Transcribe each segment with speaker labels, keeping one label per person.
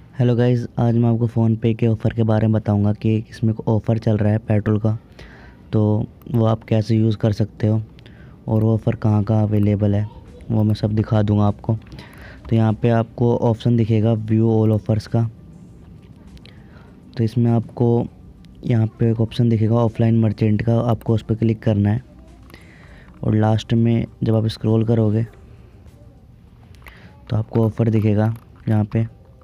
Speaker 1: Hello guys, आज मैं आपको फ़ोनपे के ऑफ़र के बारे में बताऊंगा कि इसमें ऑफ़र चल रहा है पेट्रोल का। तो वो आप कैसे यूज़ कर सकते हो और वो ऑफ़र कहाँ कहाँ अवेलेबल है वो मैं सब दिखा दूंगा आपको। तो यहाँ पे आपको ऑप्शन दिखेगा व्यू ऑल ऑफ़र्स का। तो इसमें आपको यहाँ पे एक ऑप्शन दिखेगा ऑफलाइन मर्चेंट का, आपको उस पर क्लिक करना है। और लास्ट में जब आप स्क्रॉल करोगे तो आपको ऑफ़र दिखेगा यहाँ पे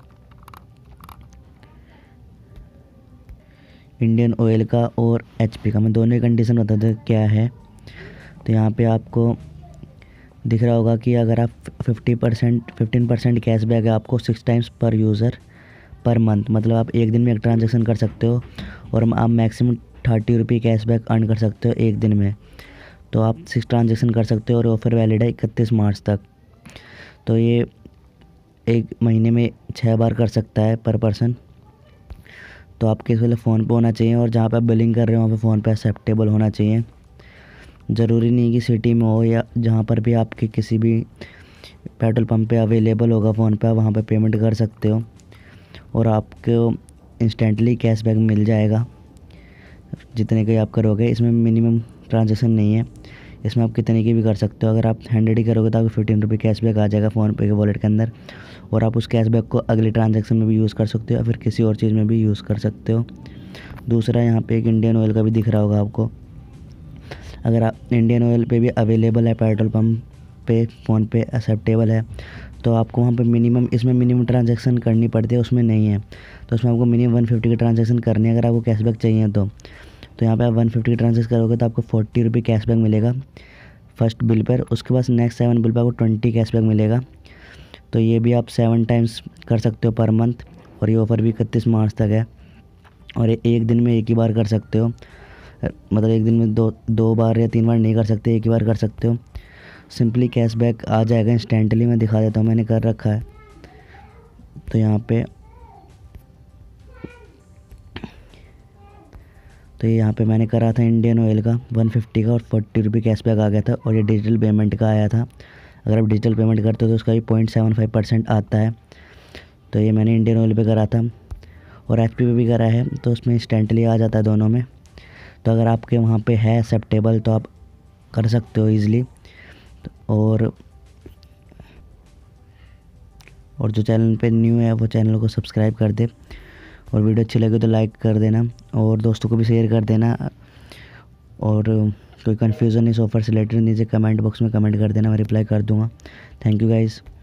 Speaker 1: इंडियन ऑयल का और एचपी का। मैं दोनों कंडीशन बता दूँ क्या है। तो यहाँ पे आपको दिख रहा होगा कि अगर आप 15% कैशबैक है आपको 6 टाइम्स पर यूज़र पर मंथ, मतलब आप एक दिन में एक ट्रांजैक्शन कर सकते हो और आप मैक्सिमम 30 रुपये कैशबैक अर्न कर सकते हो एक दिन में। तो आप 6 ट्रांजैक्शन कर सकते हो और ऑफ़र वैलिड है 31 मार्च तक। तो ये एक महीने में 6 बार कर सकता है पर पर्सन। तो आपके इस वाले फ़ोन पे होना चाहिए और जहाँ पे आप बिलिंग कर रहे हो वहाँ पे फ़ोन पे एक्सेप्टेबल होना चाहिए। ज़रूरी नहीं कि सिटी में हो या जहाँ पर भी आपके किसी भी पेट्रोल पंप पे अवेलेबल होगा फ़ोन पे, आप वहाँ पे पेमेंट कर सकते हो और आपको इंस्टेंटली कैशबैक मिल जाएगा जितने के आप करोगे। इसमें मिनिमम ट्रांजैक्शन नहीं है, इसमें आप कितने की भी कर सकते हो। अगर आप 100 ही करोगे तो आपको 15 रुपये कैशबैक आ जाएगा फ़ोनपे के वॉलेट के अंदर और आप उस कैशबैक को अगले ट्रांजैक्शन में भी यूज़ कर सकते हो या फिर किसी और चीज़ में भी यूज़ कर सकते हो। दूसरा यहाँ पे एक इंडियन ऑयल का भी दिख रहा होगा आपको। अगर आप इंडियन ऑयल पे भी अवेलेबल है पेट्रोल पंप पे, फ़ोन पे एक्सेप्टेबल है, तो आपको वहाँ पे इसमें मिनिमम ट्रांजैक्शन करनी पड़ती है, उसमें नहीं है। तो उसमें आपको मिनिमम 150 की ट्रांजैक्शन करनी है अगर आपको कैशबैक चाहिए तो यहाँ पे आप 150 की ट्रांजैक्शन करोगे तो आपको 40 रुपये कैशबैक मिलेगा फर्स्ट बिल पर। उसके बाद नेक्स्ट 7 बिल पर आपको 20 कैशबैक मिलेगा। तो ये भी आप 7 टाइम्स कर सकते हो पर मंथ और ये ऑफ़र भी 31 मार्च तक है। और एक दिन में एक ही बार कर सकते हो, मतलब एक दिन में दो बार या 3 बार नहीं कर सकते, एक ही बार कर सकते हो। सिंपली कैशबैक आ जाएगा इंस्टेंटली। मैं दिखा देता हूँ, मैंने कर रखा है। तो यहाँ पे मैंने करा था इंडियन ऑयल का 150 का और 40 रुपये कैशबैक आ गया था और ये डिजिटल पेमेंट का आया था। अगर आप डिजिटल पेमेंट करते हो तो उसका भी 0.75% आता है। तो ये मैंने इंडियन ऑयल पे करा था और एचपी पे भी करा है, तो उसमें इंस्टेंटली आ जाता है दोनों में। तो अगर आपके वहाँ पे है एक्सेप्टेबल तो आप कर सकते हो ईज़िली। और जो चैनल पे न्यू है वो चैनल को सब्सक्राइब कर दे और वीडियो अच्छी लगे तो लाइक कर देना और दोस्तों को भी शेयर कर देना। और कोई कन्फ्यूज़न इस ऑफ़र से रिलेटेड नीचे कमेंट बॉक्स में कमेंट कर देना, मैं रिप्लाई कर दूँगा। Thank you guys.